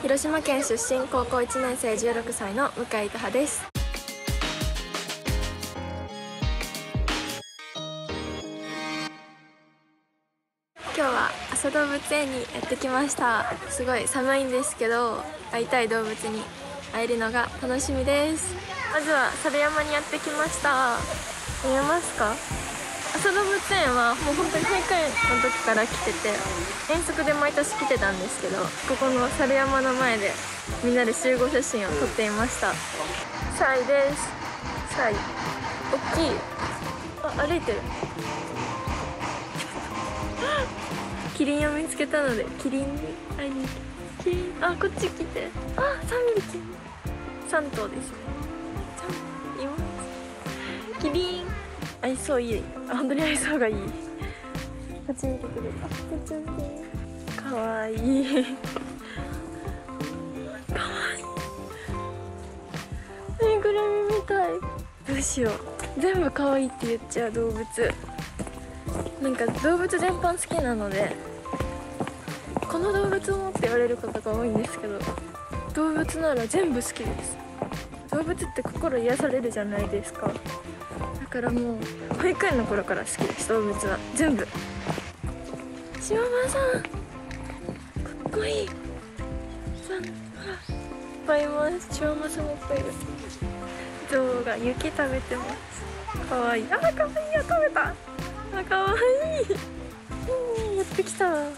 広島県出身、高校1年生、16歳の向井叶葉です。今日は阿蘇動物園にやってきました。すごい寒いんですけど、会いたい動物に会えるのが楽しみです。まずは猿山にやってきました。見えますか？阿蘇動物園はもう本当に保育園の時から来てて、遠足で毎年来てたんですけど、ここの猿山の前でみんなで集合写真を撮っていました。サイです。サイ大きい。歩いてる。キリンを見つけたのでキリンに会いに行く。キリン、こっち来て。3匹、3頭ですね。います。キリン愛想いい。本当に愛想がいい。こっち見てくれた。こっち見て。かわいい。かわいい。ぬいぐるみみたい。どうしよう。全部かわいいって言っちゃう動物。なんか動物全般好きなので、この動物もって言われることが多いんですけど、動物なら全部好きです。動物って心癒されるじゃないですか。だからもう保育園の頃から好きです。動物は全部。シマウマさんかっこいい。さんいっぱいいます。シマウマさんもいっぱいいる。ゾウが雪食べてます。かわいい。かわいいよ。食べた。かわいい。やってきた。ちょ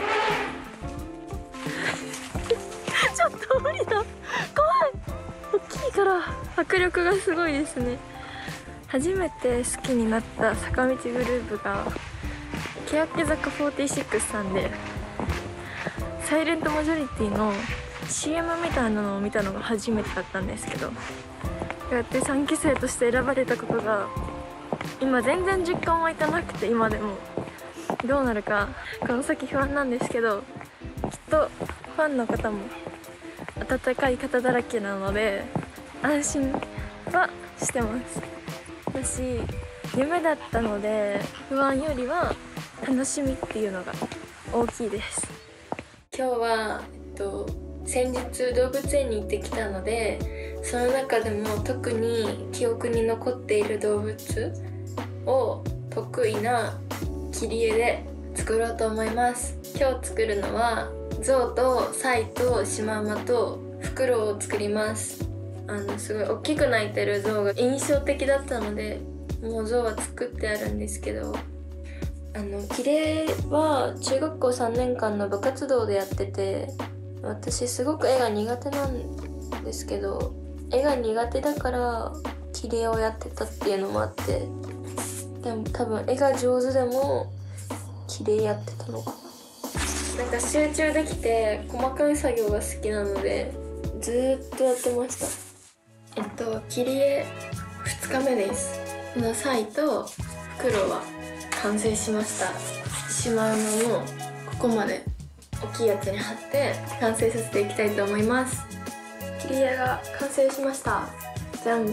っと無理だ。怖い。大きいから迫力がすごいですね。初めて好きになった坂道グループが欅坂46さんで、サイレントマジョリティの CM みたいなのを見たのが初めてだったんですけど、こうやって3期生として選ばれたことが今全然実感湧いてなくて、今でもどうなるかこの先不安なんですけど、きっとファンの方も温かい方だらけなので安心はしてます。私夢だったので不安よりは楽しみっていうのが大きいです。今日は、先日動物園に行ってきたので、その中でも特に記憶に残っている動物を得意な切り絵で作ろうと思います。今日作るのはゾウとサイとシマウマとフクロウを作ります。すごい大きく鳴いてるゾウが印象的だったので、もうゾウは作ってあるんですけど、切り絵は中学校3年間の部活動でやってて、私すごく絵が苦手なんですけど、絵が苦手だから切り絵をやってたっていうのもあって、でも多分絵が上手でも切り絵やってたのかな。なんか集中できて細かい作業が好きなのでずーっとやってました。切り絵2日目です。このサイとフクロウは完成しました。シマウマもここまで大きいやつに貼って完成させていきたいと思います。切り絵が完成しました。じゃん。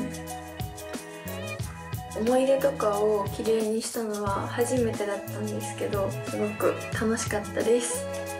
思い出とかを切り絵にしたのは初めてだったんですけど、すごく楽しかったです。